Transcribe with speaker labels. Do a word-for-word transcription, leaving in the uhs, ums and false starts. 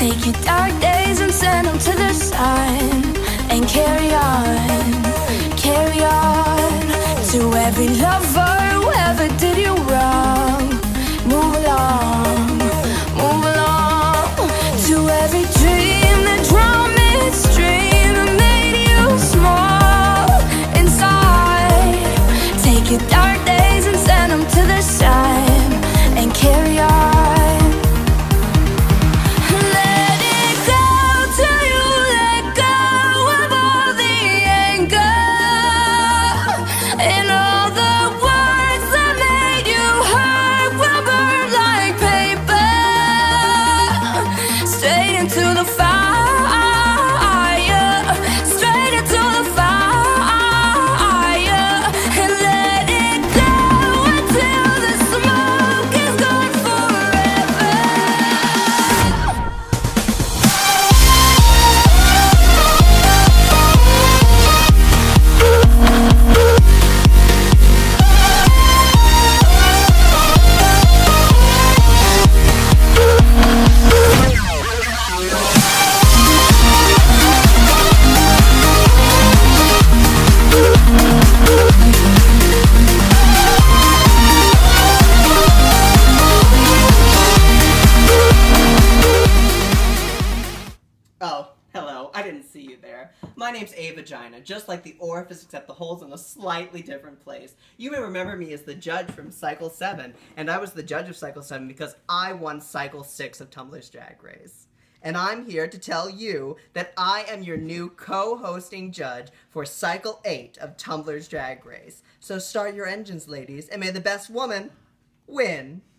Speaker 1: Take your dark days and send them to the sun, and carry on, carry on. To every lover who ever did you wrong, move along, move along. To every dream that drowned midstream and made you small inside. Take your dark days and send them to the sun, and carry on.
Speaker 2: My name's A Vagina, just like the orifice except the hole's in a slightly different place. You may remember me as the judge from Cycle seven, and I was the judge of Cycle seven because I won Cycle six of Tumblr's Drag Race. And I'm here to tell you that I am your new co-hosting judge for Cycle eight of Tumblr's Drag Race. So start your engines, ladies, and may the best woman win.